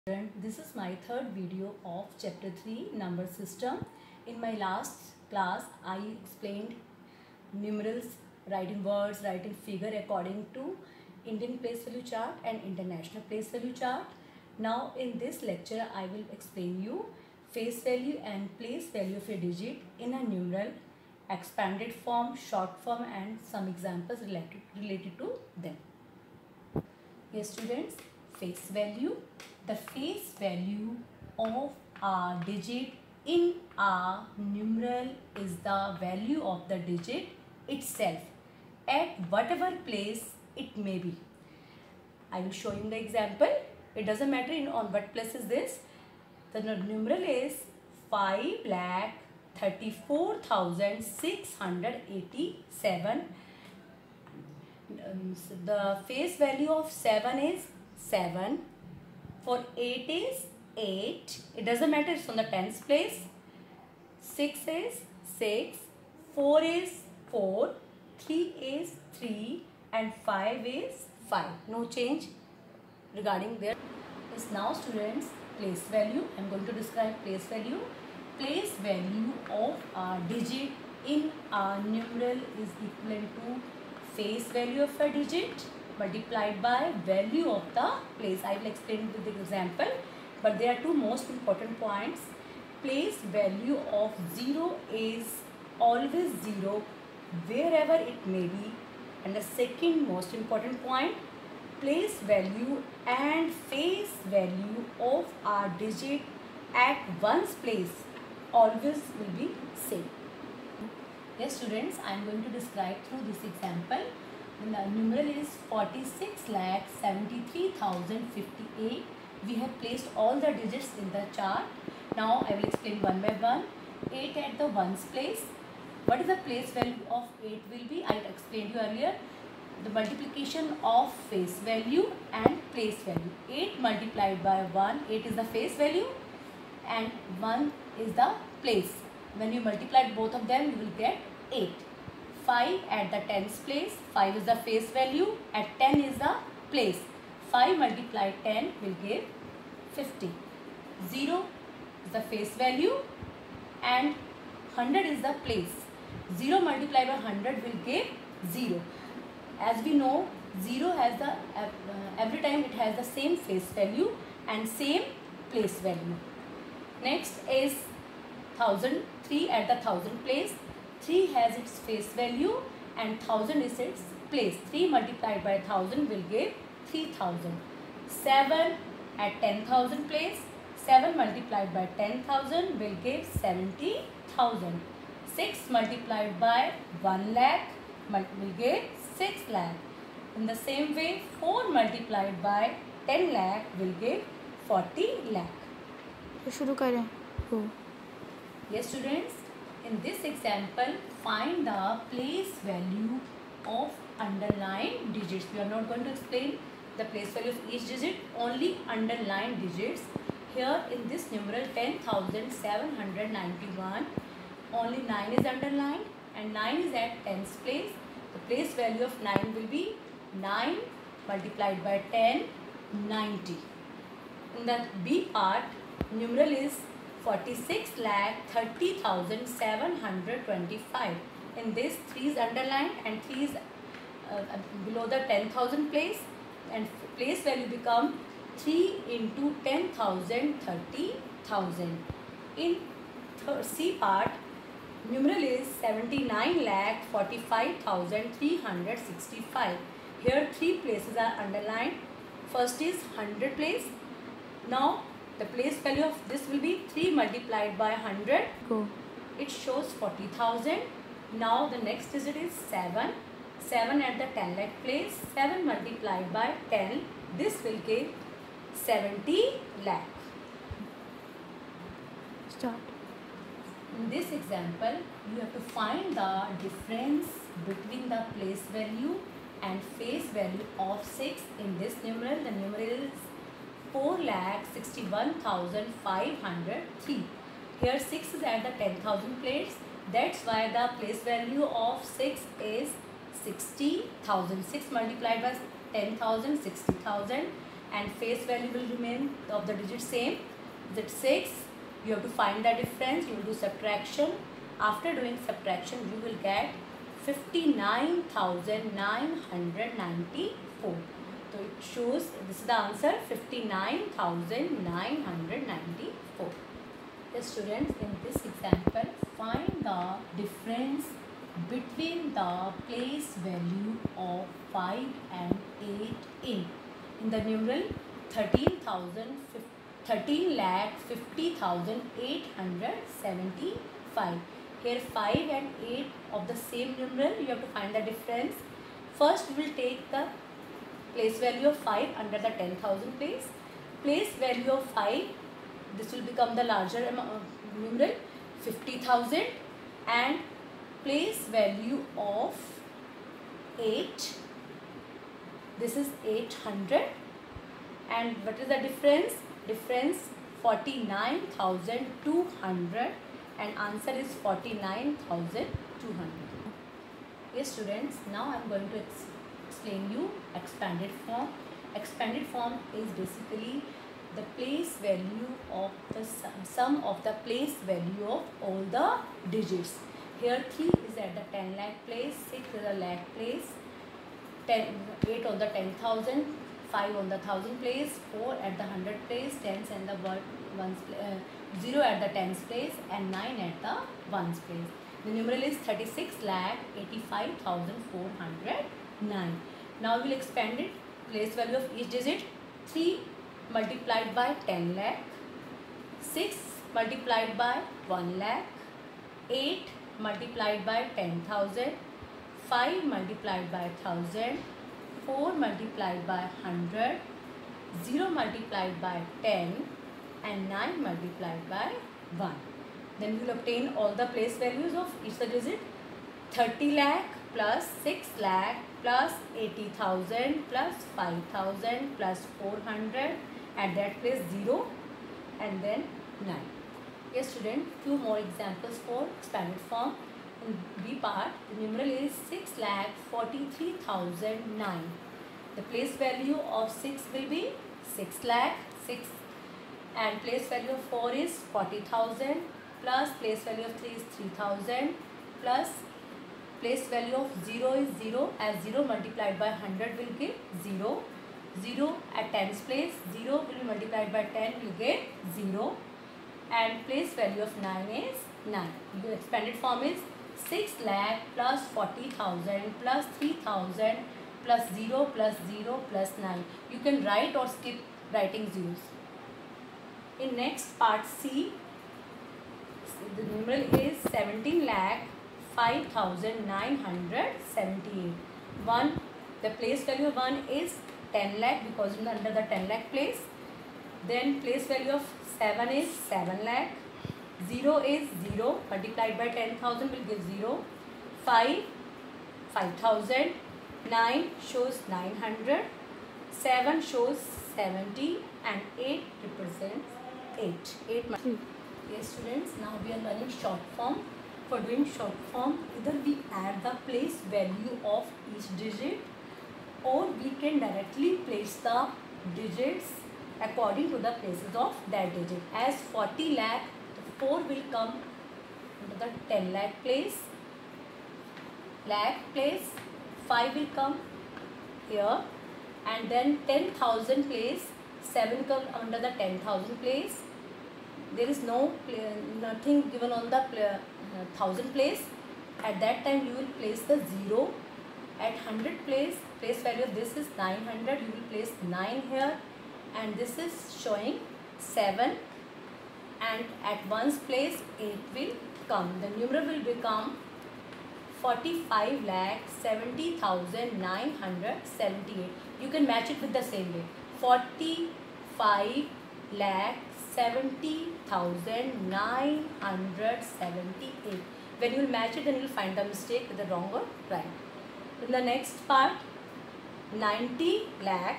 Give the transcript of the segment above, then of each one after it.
This is my third video of chapter 3 number system. In my last class I explained numerals, writing words, writing figure according to Indian place value chart and international place value chart. Now in this lecture I will explain you face value and place value of a digit in a numeral, expanded form, short form and some examples related to them. Yes students, face value. The face value of a digit in a numeral is the value of the digit itself at whatever place it may be. I will show you the example. It doesn't matter on what place is this. The numeral is 5,34,687. The face value of 7 is 7. For 8 is 8. It doesn't matter, it's on the tens place. 6 is 6. 4 is 4. 3 is 3. And 5 is 5. No change regarding there. Yes, now students, place value. I am going to describe place value. Place value of a digit in a numeral is equivalent to face value of a digit multiplied by value of the place. I will explain with the example, but there are two most important points. Place value of 0 is always 0 wherever it may be, and the second most important point, place value and face value of a digit at one's place always will be same. Yes students, I am going to describe through this example. The numeral is 46,73,058. We have placed all the digits in the chart. Now I will explain one by one. 8 at the ones place. What is the place value of 8 will be? I explained you earlier. The multiplication of face value and place value. 8 multiplied by 1. 8 is the face value and 1 is the place. When you multiply both of them, you will get 8. 5 at the tens place. 5 is the face value. At 10 is the place. 5 multiplied 10 will give 50. 0 is the face value and 100 is the place. 0 multiplied by 100 will give 0. As we know, 0 has the every time it has the same face value and same place value. Next is 1000. 3 at the 1000 place. 3 has its face value and 1000 is its place. 3 multiplied by 1000 will give 3000. 7 at 10,000 place. 7 multiplied by 10,000 will give 70,000. 6 multiplied by 1 lakh will give 6 lakh. In the same way, 4 multiplied by 10 lakh will give 40 lakh. शुरू करें हो. Yes students, in this example find the place value of underlined digits. We are not going to explain the place value of each digit, only underlined digits. Here in this numeral 10,791, only 9 is underlined and 9 is at tens place. The place value of 9 will be 9 multiplied by 10, 90. In the B part, numeral is 46,30,725. In this 3 is underlined and 3 is below the 10,000 place, and place value become 3 into 10,000, 30,000. In C part, numeral is 79,45,365. Here 3 places are underlined. First is 100 place. Now the place value of this will be 3 multiplied by 100. Go. It shows 40,000. Now the next digit is 7. 7 at the 10 lakh place. 7 multiplied by 10. This will give 70 lakh. Start. In this example, you have to find the difference between the place value and face value of 6 in this numeral. The numeral is 4,61,503. Here 6 is at the 10,000 place. That's why the place value of 6 is 60,000. 6 multiplied by 10,000, 60,000. and face value will remain of the digit same. Is it 6? You have to find the difference. You will do subtraction. After doing subtraction, you will get 59,994. So it shows this is the answer, 59,994. Yes, students, in this example, find the difference between the place value of 5 and 8 in the numeral 13,50,875. Here 5 and 8 of the same numeral, you have to find the difference. First we will take the place value of 5 under the 10,000 place. Place value of 5, this will become the larger numeral 50,000, and place value of 8, this is 800, and what is the difference? Difference 49,200, and answer is 49,200. Yes, students, now I am going to explain you expanded form. Expanded form is basically the place value of the sum of the place value of all the digits. Here 3 is at the 10 lakh place, 6 is a lakh place, 8 on the 10,000, 5 on the 1,000 place, 4 at the 100 place, 10 and the 0 at the tens place, and 9 at the ones place. The numeral is 36,85,409. Now we will expand it. Place value of each digit: 3 multiplied by 10 lakh, 6 multiplied by 1 lakh, 8 multiplied by 10,000, 5 multiplied by 1,000, 4 multiplied by 100, 0 multiplied by 10, and 9 multiplied by 1. Then we will obtain all the place values of each digit. 30 lakh plus 6 lakh plus 80,000 plus 5,000 plus 400, at that place 0, and then 9. Yes, student, few more examples for expanded form. In B part, the numeral is 6,43,009. The place value of 6 will be 6 lakh, 6, and place value of 4 is 40,000, plus place value of 3 is 3,000, plus place value of 0 is 0, as 0 multiplied by 100 will give 0. 0 at tens place, 0 will be multiplied by 10 will get 0, and place value of 9 is 9. The expanded form is 6 lakh plus 40,000 plus 3,000 plus 0 plus 0 plus 9. You can write or skip writing zeros. In next part C, the numeral is 17 lakh 5,978. 1, the place value of 1 is 10 lakh because it is under the 10 lakh place. Then place value of 7 is 7 lakh. 0 is 0 multiplied by 10,000 will give 0. 5, 5,000. 9 shows 900. 7 shows 70, and 8 represents 8. 8. Yes, students, now we are learning short form. For doing short form, either we add the place value of each digit, or we can directly place the digits according to the places of that digit. As 40 lakh, 4 will come into the 10 lakh place, 5 will come here, and then 10,000 place, 7 come under the 10,000 place. There is nothing given on the 1,000 place. At that time you will place the 0. At 100 place, place value of this is 900, you will place 9 here, and this is showing 7, and at ones place 8 will come. The numeral will become 45,70,978. You can match it with the same way. 45,70,978. When you will match it, then you will find the mistake with the wrong or right. In the next part, 90 lakh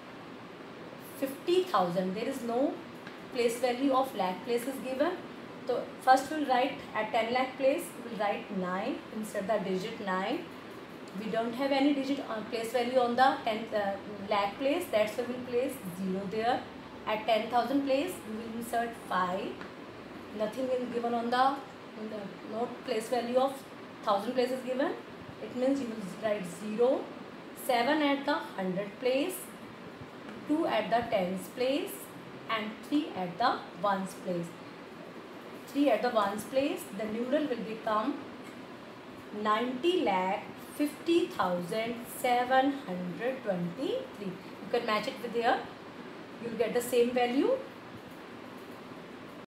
50,000. There is no place value of lakh place is given. So first we will write at 10 lakh place, we will write 9, insert the digit 9. We don't have any digit place value on the 10 lakh place, that's why we will place 0 there. At 10,000 place we will insert 5. Nothing is given on the no place value of 1000 place is given. It means you will write 0. 7 at the 100 place, 2 at the tens place, and 3 at the ones place. 3 at the ones place, the numeral will become 90,50,723. You can match it with here. You will get the same value.